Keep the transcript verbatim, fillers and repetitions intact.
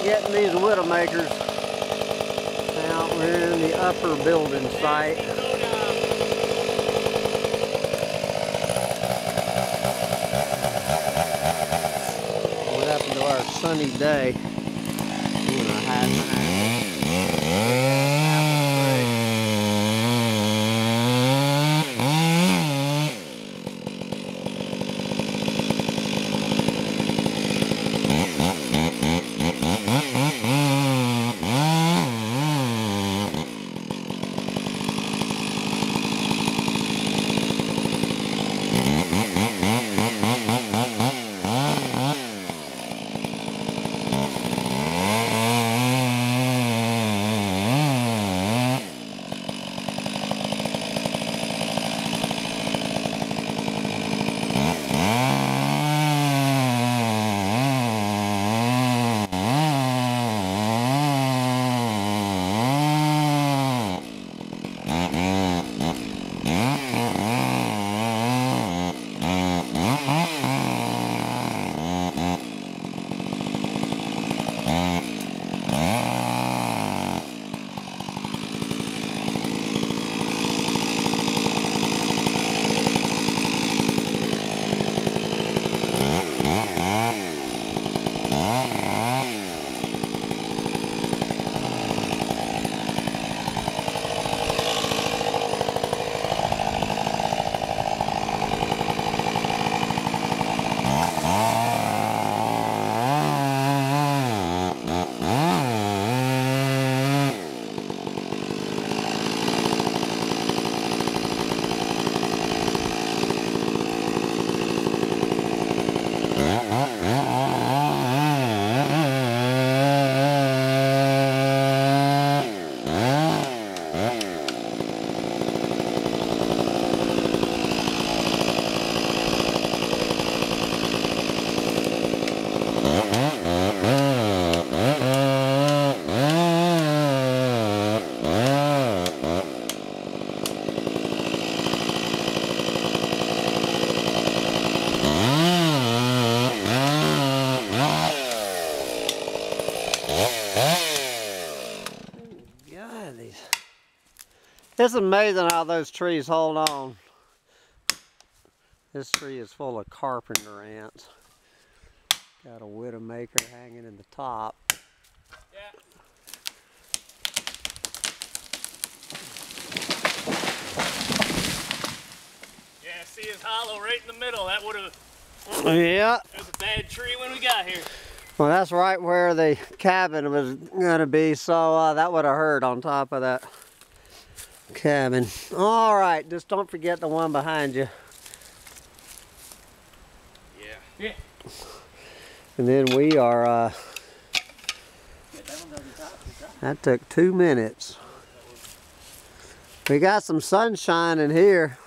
getting these widowmakers out. We're in the upper building site. What happened to our sunny day? I'm gonna hide behind God, these. It's amazing how those trees hold on. This tree is full of carpenter ants. Got a widowmaker hanging in the top. Yeah. Yeah, see it's hollow right in the middle. That would have. Yeah. It was a bad tree when we got here. Well, that's right where the cabin was gonna be, so uh, that would have hurt on top of that cabin. All right, just don't forget the one behind you. Yeah. Yeah. And then we are, uh, that took two minutes. We got some sunshine in here.